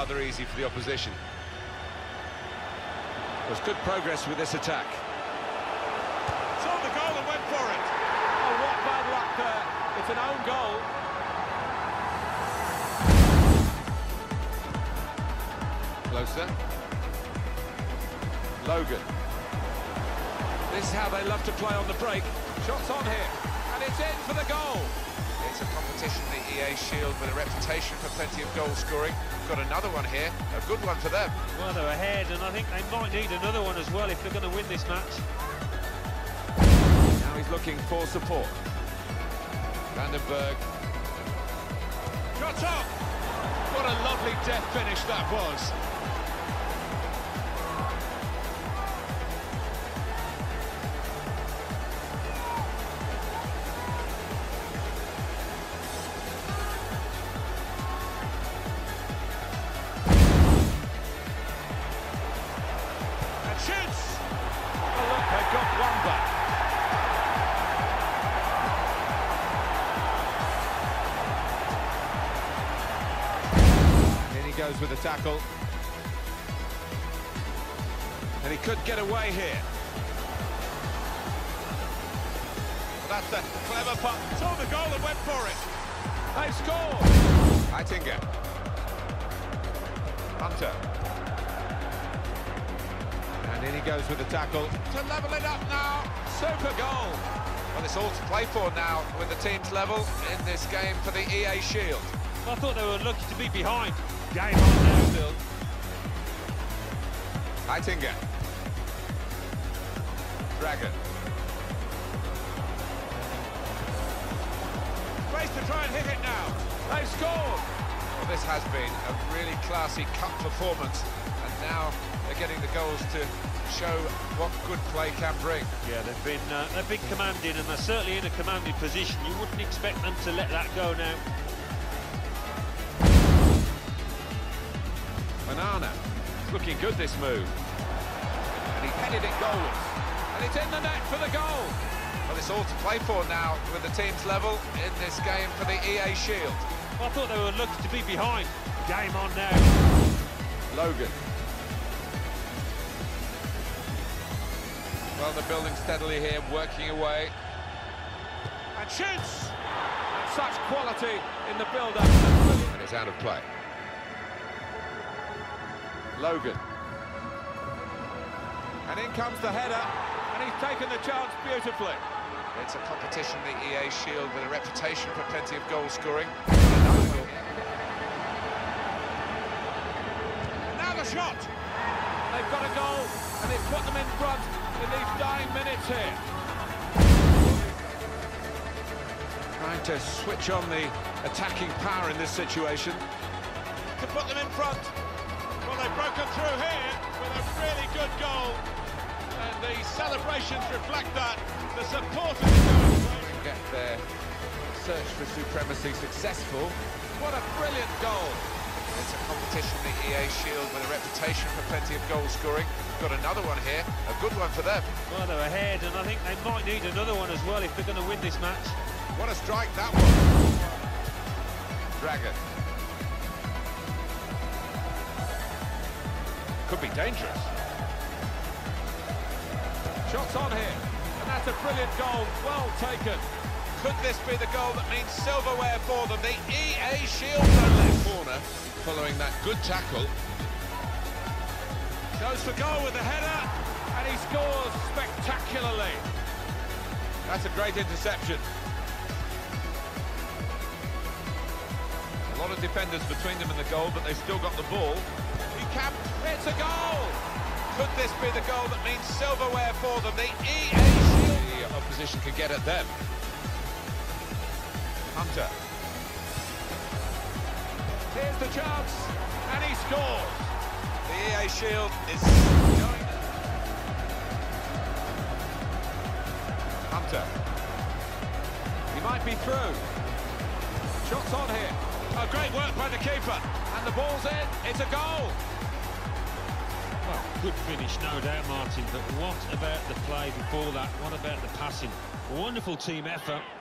rather easy for the opposition. There's good progress with this attack. Saw the goal and went for it. Oh, what bad luck there. It's an own goal. Closer. Logan. This is how they love to play on the break. Shots on here, and it's in for the goal. It's a competition, the EA Shield, with a reputation for plenty of goal scoring. Got another one here, a good one for them. Well, they're ahead, and I think they might need another one as well if they're going to win this match. Now he's looking for support. Vandenberg. Shots up. What a lovely death finish that was. Shoots! Oh, look, they've got one back. In he goes with the tackle. And he could get away here. That's a clever putt. Saw the goal and went for it. They scored! Heitinga. Hunter. And in he goes with the tackle. To level it up now. Super goal! Well, it's all to play for now with the team's level in this game for the EA Shield. I thought they were lucky to be behind. Game on now still. Heitinga. Dragon. Race to try and hit it now. They've scored! Well, this has been a really classy cup performance, and now they're getting the goals to show what good play can bring. Yeah, they've been commanding, and they're certainly in a commanding position. You wouldn't expect them to let that go now. Banana. It's looking good, this move. And he headed it goalwards. And it's in the net for the goal. Well, it's all to play for now with the team's level in this game for the EA Shield. I thought they were lucky to be behind. Game on now. Logan. Well, they're building steadily here, working away. And shoots! And such quality in the build-up. And it's out of play. Logan. And in comes the header. And he's taken the chance beautifully. It's a competition, the EA Shield, with a reputation for plenty of goal scoring. Now the shot! They've got a goal, and they've put them in front in these dying minutes here. Trying to switch on the attacking power in this situation. To put them in front. Well, they've broken through here with a really good goal. And the celebrations reflect that. The support of the goal. Get their search for supremacy successful. What a brilliant goal. It's a competition, the EA Shield, with a reputation for plenty of goal scoring. Got another one here, a good one for them. Well, they're ahead, and I think they might need another one as well if they're going to win this match. What a strike that was. Dragon. Could be dangerous. Shots on here. And that's a brilliant goal. Well taken. Could this be the goal that means silverware for them? The EA Shield no left Corner following that good tackle. Goes for goal with the header. And he scores spectacularly. That's a great interception. A lot of defenders between them and the goal, but they've still got the ball. He can. It's a goal. Could this be the goal that means silverware for them? The EA Shield. The opposition can get at them. Hunter. Here's the chance. And he scores. The EA Shield is going. Hunter. He might be through. Shots on here. Oh, great work by the keeper. And the ball's in. It's a goal. Well, good finish, no doubt, Martin, but what about the play before that? What about the passing? Wonderful team effort.